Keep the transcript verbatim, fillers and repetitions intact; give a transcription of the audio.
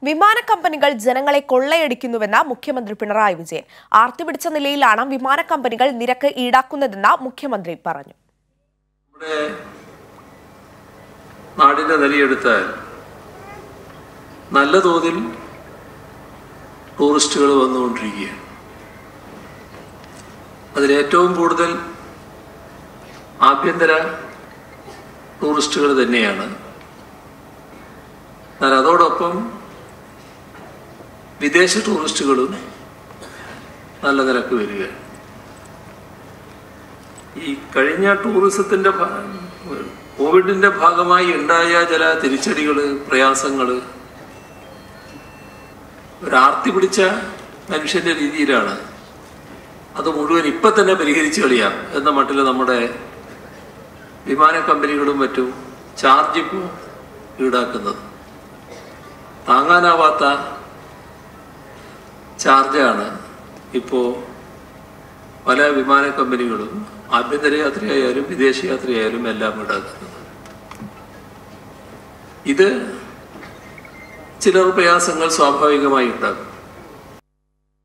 വിമാന കമ്പനികൾ ജനങ്ങളെ കൊള്ളയടിക്കുന്നുവെന്ന് മുഖ്യമന്ത്രി പിണറായി വിജയൻ. ആർത്തിപിടിച്ച നിലയിലാണ് വിമാന കമ്പനികൾ നിരക്ക് ഈടാക്കുന്നതെന്ന് മുഖ്യമന്ത്രി പറഞ്ഞു. നാടിന്റെ നിലയെടുത്താൽ നല്ല തോതിൽ ടൂറിസ്റ്റുകൾ വന്നുകൊണ്ടിരിക്കുകയാണ്. അതിലേറ്റവും കൂടുതൽ ആഭ്യന്തര ടൂറിസ്റ്റുകൾ തന്നെയാണ്. എന്നാൽ അതോടൊപ്പം വിദേശ ടൂറിസ്റ്റുകളും നല്ല നിരക്ക് വരികയാണ്. ഈ കഴിഞ്ഞ ടൂറിസത്തിന്റെ കോവിഡിന്റെ ഭാഗമായി ഉണ്ടായ ചില തിരിച്ചടികള്, പ്രയാസങ്ങള് ഒരാർത്തി പിടിച്ച മനുഷ്യന്റെ രീതിയിലാണ് അത് മുഴുവൻ ഇപ്പൊ തന്നെ പരിഹരിച്ചു കളിയാം എന്ന മട്ടിൽ നമ്മുടെ വിമാന കമ്പനികളും മറ്റും ചാർജ് ഇപ്പോൾ ഈടാക്കുന്നത്. താങ്ങാനാവാത്ത ചാർജാണ് ഇപ്പോൾ പല വിമാന കമ്പനികളും ആഭ്യന്തര യാത്രയായാലും വിദേശ യാത്രയായാലും എല്ലാം ഈടാക്കുന്നത്. ഇത് ചിലർ പ്രയാസങ്ങൾ സ്വാഭാവികമായി ഉണ്ടാകും.